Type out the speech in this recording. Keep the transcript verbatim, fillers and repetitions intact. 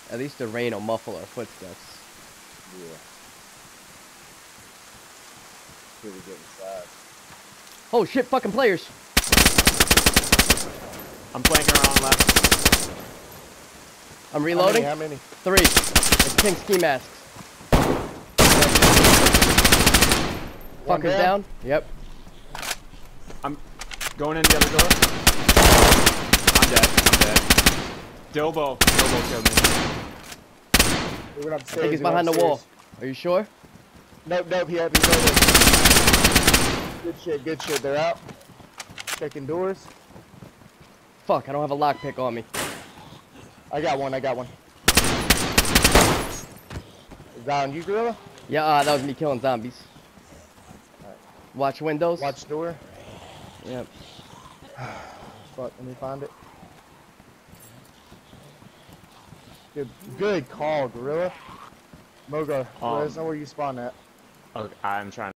At least the rain will muffle our footsteps. Yeah. Till we get inside. Oh shit, fucking players! I'm flanking around left. I'm reloading. How many? How many? Three. It's pink ski masks. One Fuckers down? down? Yep. I'm going in the other door. I'm dead. I'm dead. Dilbo. Dilbo killed me. He went I upstairs. think he's he went behind the upstairs. wall. Are you sure? Nope, nope, he had me right there. Good shit, good shit. They're out. Checking doors. Fuck, I don't have a lockpick on me. I got one, I got one. Is that on you, Gorilla? Yeah, uh, that was me killing zombies. Alright. Watch windows. Watch door. Yep. Fuck, let me find it. Good, good call, Gorilla. Mogar, Um, let us know where you spawn at. Okay, I'm trying.